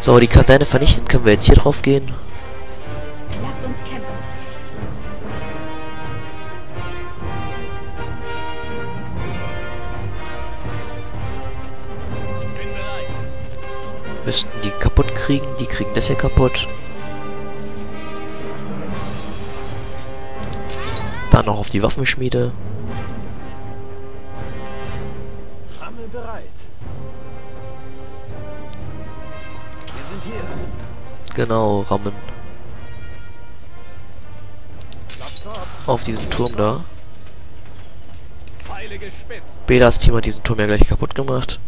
So, die Kaserne vernichtet. Können wir jetzt hier drauf gehen? Lasst uns kämpfen. Müssten die kaputt kriegen. Die kriegen das hier kaputt. Dann noch auf die Waffenschmiede. Rammel bereit. Wir sind hier. Genau, rammen. Laptop. Auf diesen Turm da. Pfeile gespitzt. Belas Team hat diesen Turm ja gleich kaputt gemacht.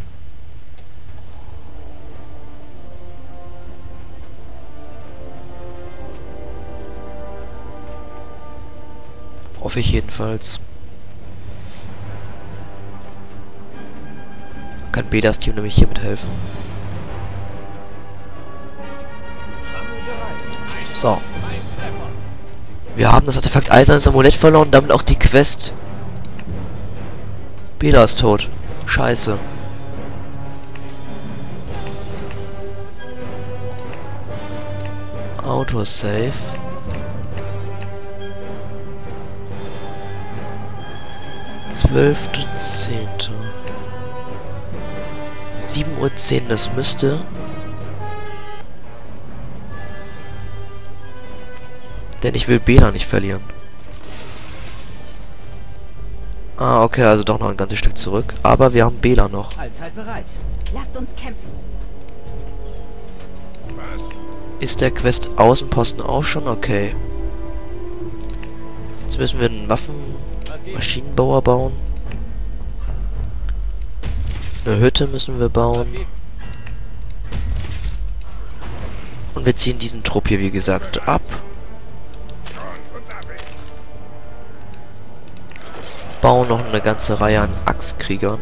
Hoffe ich jedenfalls. Kann Belas Team nämlich hier mithelfen. Rammel bereit. So. Ein Treffer. Wir haben das Artefakt Eisernes Amulett verloren, damit auch die Quest. Bela ist tot. Scheiße. Autosave. Zwölfte, 7:10 Uhr, das müsste. Denn ich will Bela nicht verlieren. Ah, okay, also doch noch ein ganzes Stück zurück. Aber wir haben Bela noch. Allzeit bereit. Lasst uns kämpfen. Ist der Quest Außenposten auch schon? Okay. Jetzt müssen wir einen Maschinenbauer bauen. Eine Hütte müssen wir bauen. Und wir ziehen diesen Trupp hier, wie gesagt, ab. Bauen noch eine ganze Reihe an Axtkriegern.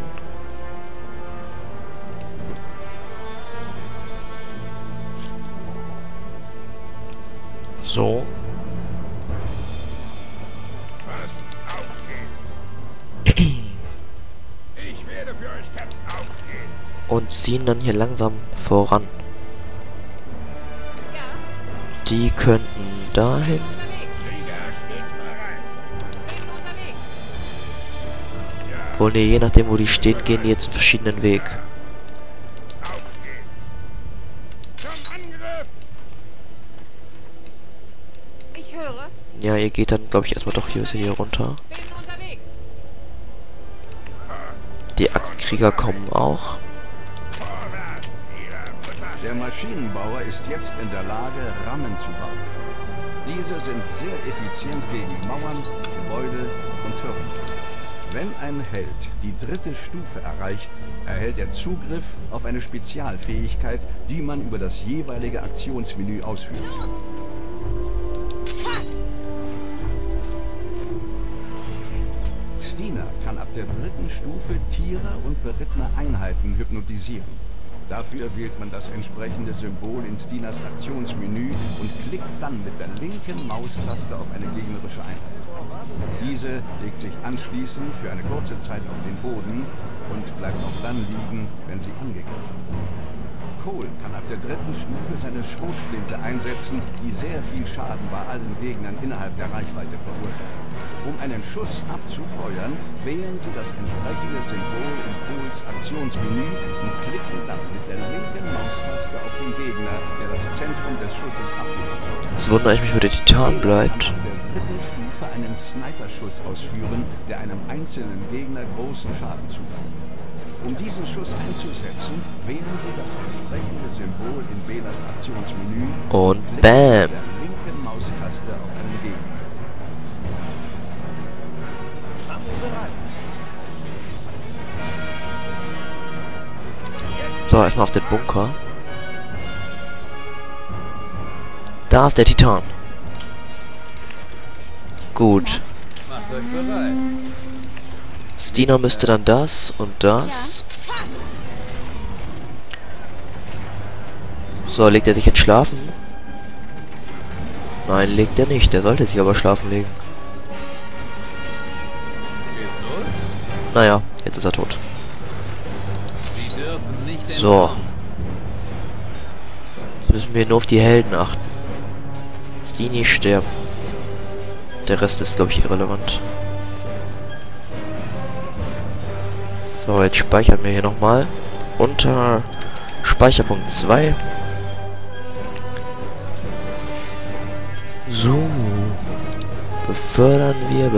So. Und ziehen dann hier langsam voran. Die könnten dahin. Wohl, ne, je nachdem wo die stehen, gehen die jetzt einen verschiedenen Weg. Ich höre. Ja, ihr geht dann, glaube ich, erstmal doch hier runter. Bin unterwegs. Die Axtkrieger kommen auch. Der Maschinenbauer ist jetzt in der Lage, Rammen zu bauen. Diese sind sehr effizient gegen Mauern, Gebäude und Türme. Wenn ein Held die 3. Stufe erreicht, erhält er Zugriff auf eine Spezialfähigkeit, die man über das jeweilige Aktionsmenü ausführen kann. Stina kann ab der 3. Stufe Tiere und berittene Einheiten hypnotisieren. Dafür wählt man das entsprechende Symbol in Stinas Aktionsmenü und klickt dann mit der linken Maustaste auf eine gegnerische Einheit. Diese legt sich anschließend für eine kurze Zeit auf den Boden und bleibt auch dann liegen, wenn sie angegriffen wird. Cole kann ab der 3. Stufe seine Schrotflinte einsetzen, die sehr viel Schaden bei allen Gegnern innerhalb der Reichweite verursacht. Um einen Schuss abzufeuern, wählen Sie das entsprechende Symbol in Coles Aktionsmenü und klicken dann mit der linken Maustaste auf den Gegner, der das Zentrum des Schusses ablegen soll. Jetzt wundere ich mich, wo der Titan bleibt. Auf der 3. Stufe einen Sniperschuss ausführen, der einem einzelnen Gegner großen Schaden zufügt. Um diesen Schuss einzusetzen, wählen Sie das entsprechende Symbol in Belas Aktionsmenü Und klicken bam! mit der linken Maustaste auf einen Gegner. Rammel bereit. So, erstmal auf den Bunker. Da ist der Titan. Gut. Macht euch bereit. Stina müsste dann das und das. So, legt er sich jetzt schlafen? Nein, legt er nicht. Der sollte sich aber schlafen legen. Geht's los? Naja, jetzt ist er tot. Sie dürfen nicht So. müssen wir nur auf die Helden achten. Dass die nicht sterben. Der Rest ist, glaube ich, irrelevant. So, jetzt speichern wir hier nochmal. Unter Speicherpunkt 2. So. Befördern wir.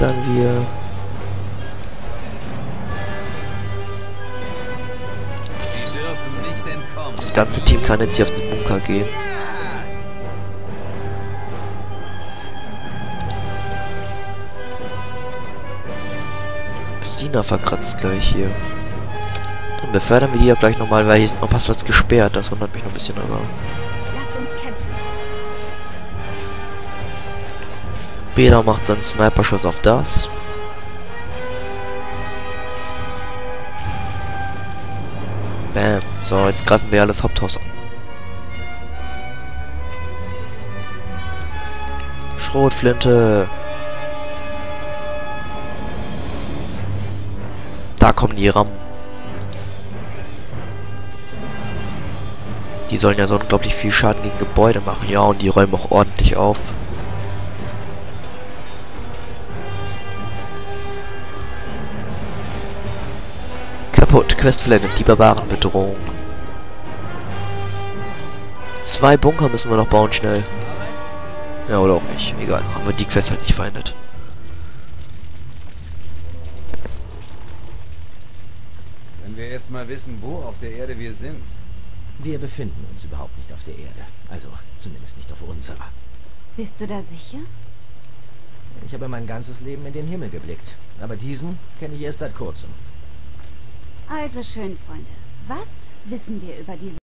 Sie dürfen nicht entkommen. Das ganze Team kann jetzt hier auf den Bunker gehen. Stina verkratzt gleich hier. Dann befördern wir die ja gleich nochmal, weil hier ist noch Passplatz gesperrt. Das wundert mich noch ein bisschen, aber... Lasst uns kämpfen. Bela macht dann Sniper-Schuss auf das. Bam. So, jetzt greifen wir alles Haupthaus an. Schrotflinte. Da kommen die Rammen. Die sollen ja so unglaublich viel Schaden gegen Gebäude machen. Ja, und die räumen auch ordentlich auf. Kaputt. Quest vollendet. Die Barbarenbedrohung. 2 Bunker müssen wir noch bauen, schnell. Ja, oder auch nicht. Egal. Haben wir die Quest halt nicht verändert. Wenn wir erst mal wissen, wo auf der Erde wir sind. Wir befinden uns überhaupt nicht auf der Erde. Also, zumindest nicht auf unserer. Bist du da sicher? Ich habe mein ganzes Leben in den Himmel geblickt. Aber diesen kenne ich erst seit kurzem. Also schön, Freunde. Was wissen wir über diese